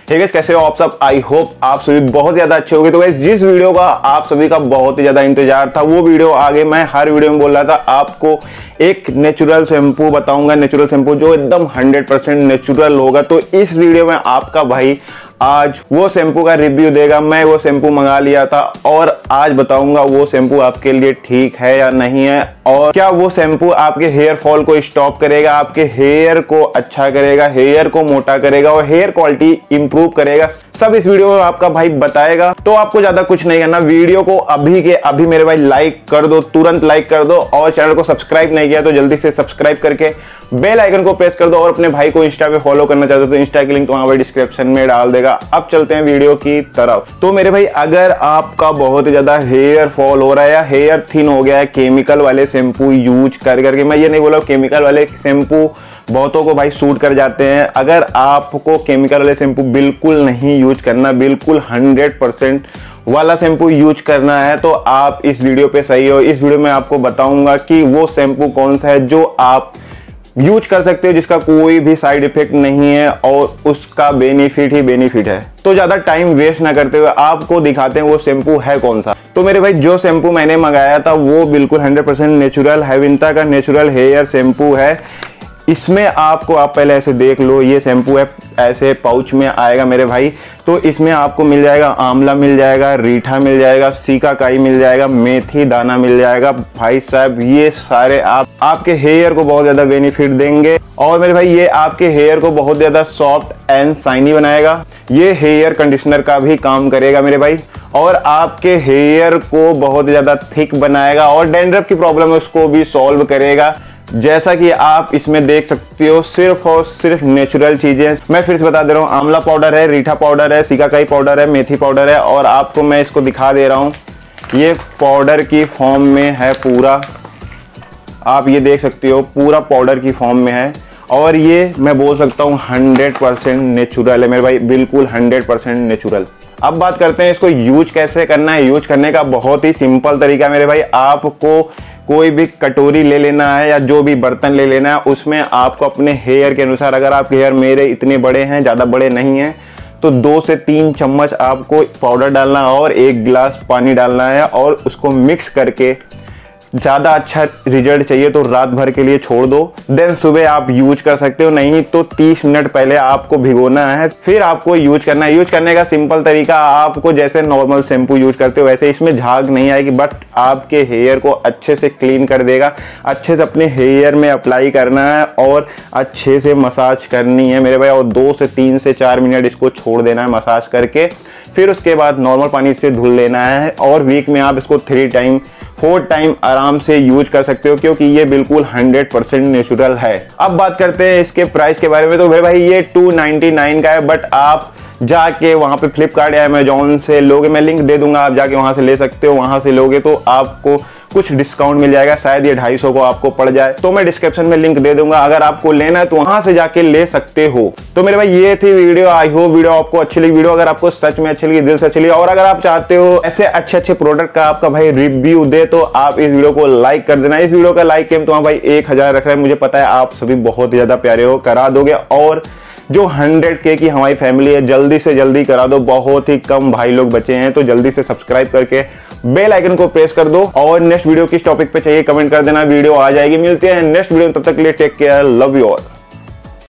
Hey guys, कैसे हो आप सब? आई होप आप सभी बहुत ज्यादा अच्छे होंगे। तो गाइस, जिस वीडियो का आप सभी का बहुत ही ज्यादा इंतजार था वो वीडियो आगे मैं हर वीडियो में बोल रहा था, आपको एक नेचुरल शैम्पू बताऊंगा, नेचुरल शैम्पू जो एकदम 100% नेचुरल होगा। तो इस वीडियो में आपका भाई आज वो शैम्पू का रिव्यू देगा। मैं वो शैम्पू मंगा लिया था और आज बताऊंगा वो शैम्पू आपके लिए ठीक है या नहीं है, और क्या वो शैम्पू आपके हेयर फॉल को स्टॉप करेगा, आपके हेयर को अच्छा करेगा, हेयर को मोटा करेगा और हेयर क्वालिटी इंप्रूव करेगा। सब इस वीडियो में आपका भाई बताएगा। तो आपको ज्यादा कुछ नहीं करना, वीडियो को अभी के अभी मेरे भाई लाइक कर दो, तुरंत लाइक कर दो, और चैनल को सब्सक्राइब नहीं किया तो जल्दी से सब्सक्राइब करके बेल आइकन को प्रेस कर दो। और अपने भाई को इंस्टा पे फॉलो करना चाहते हो तो इंस्टा की लिंक तो वहां पर डिस्क्रिप्शन में डाल देगा। अब चलते हैं वीडियो की तरफ। तो मेरे भाई, अगर आपका बहुत ही ज्यादा हेयर फॉल हो रहा है या हेयर थिन हो गया है केमिकल वाले शैम्पू यूज कर करके, मैं ये नहीं बोला केमिकल वाले शैम्पू बहुतों को भाई सूट कर जाते हैं। अगर आपको केमिकल वाले शैम्पू बिल्कुल नहीं यूज करना, बिल्कुल 100% वाला शैम्पू यूज करना है, तो आप इस वीडियो पे सही हो। इस वीडियो में आपको बताऊंगा कि वो शैम्पू कौन सा है जो आप यूज कर सकते हो, जिसका कोई भी साइड इफेक्ट नहीं है और उसका बेनिफिट ही बेनिफिट है। तो ज्यादा टाइम वेस्ट ना करते हुए आपको दिखाते हैं वो शैम्पू है कौन सा। तो मेरे भाई, जो शैम्पू मैंने मंगाया था वो बिल्कुल 100% नेचुरल है, विंता का नेचुरल हेयर शैम्पू है। इसमें आपको, आप पहले ऐसे देख लो, ये शैम्पू है ऐसे पाउच में आएगा मेरे भाई। तो इसमें आपको मिल जाएगा आंवला मिल जाएगा, रीठा मिल जाएगा, सीकाकाई मिल जाएगा, मेथी दाना मिल जाएगा। भाई साहब, ये सारे आपके हेयर को बहुत ज्यादा बेनिफिट देंगे। और मेरे भाई, ये आपके हेयर को बहुत ज्यादा सॉफ्ट एंड शाइनी बनाएगा। ये हेयर कंडीशनर का भी काम करेगा मेरे भाई, और आपके हेयर को बहुत ज्यादा थिक बनाएगा और डैंड्रफ की प्रॉब्लम है उसको भी सॉल्व करेगा। जैसा कि आप इसमें देख सकते हो, सिर्फ और सिर्फ नेचुरल चीजें। मैं फिर से बता दे रहा हूँ, आंवला पाउडर है, रीठा पाउडर है, सीकाकाई पाउडर है, मेथी पाउडर है, और आपको मैं इसको दिखा दे रहा हूँ, ये पाउडर की फॉर्म में है पूरा। आप ये देख सकते हो पूरा पाउडर की फॉर्म में है, और ये मैं बोल सकता हूँ 100% नेचुरल है मेरे भाई, बिल्कुल 100% नेचुरल। अब बात करते हैं इसको यूज कैसे करना है। यूज करने का बहुत ही सिंपल तरीका मेरे भाई, आपको कोई भी कटोरी ले लेना है या जो भी बर्तन ले लेना है, उसमें आपको अपने हेयर के अनुसार, अगर आपके हेयर मेरे इतने बड़े हैं, ज़्यादा बड़े नहीं हैं, तो 2 से 3 चम्मच आपको पाउडर डालना है और 1 गिलास पानी डालना है, और उसको मिक्स करके, ज़्यादा अच्छा रिजल्ट चाहिए तो रात भर के लिए छोड़ दो, देन सुबह आप यूज कर सकते हो। नहीं तो 30 मिनट पहले आपको भिगोना है, फिर आपको यूज करना है। यूज करने का सिंपल तरीका, आपको जैसे नॉर्मल शैम्पू यूज करते हो वैसे, इसमें झाग नहीं आएगी, बट आपके हेयर को अच्छे से क्लीन कर देगा। अच्छे से अपने हेयर में अप्लाई करना है और अच्छे से मसाज करनी है मेरे भाई, और 2 से 3 से 4 मिनट इसको छोड़ देना है मसाज करके। फिर उसके बाद नॉर्मल पानी से धुल लेना है, और वीक में आप इसको 4 टाइम आराम से यूज कर सकते हो, क्योंकि ये बिल्कुल 100% नेचुरल है। अब बात करते हैं इसके प्राइस के बारे में। तो भाई, ये 299 का है, बट आप जाके वहां पे फ्लिपकार्ट या अमेजोन से लोगे, मैं लिंक दे दूंगा, आप जाके वहां से ले सकते हो। वहां से लोगे तो आपको कुछ डिस्काउंट मिल जाएगा, शायद ये 250 को आपको पड़ जाए, तो मैं डिस्क्रिप्शन में लिंक दे दूंगा। अगर आपको लेना है तो वहां से जाके ले सकते हो। तो मेरे भाई, ये थी वीडियो। आई होप वीडियो आपको अच्छी लगी। वीडियो अगर आपको सच में अच्छी लगी, दिल से अच्छी लगी, और अगर आप चाहते हो ऐसे अच्छे अच्छे प्रोडक्ट का आपका भाई रिव्यू दे, तो आप इस वीडियो को लाइक कर देना। इस वीडियो का लाइक केम तो हाँ भाई 1000 रख रहा है, मुझे पता है आप सभी बहुत ही ज्यादा प्यारे हो, करा दोगे। और जो 100K की हमारी फैमिली है, जल्दी से जल्दी करा दो, बहुत ही कम भाई लोग बचे हैं। तो जल्दी से सब्सक्राइब करके बेल आइकन को प्रेस कर दो, और नेक्स्ट वीडियो किस टॉपिक पे चाहिए कमेंट कर देना, वीडियो आ जाएगी। मिलते हैं नेक्स्ट वीडियो, तब तक के लिए take care, love you all.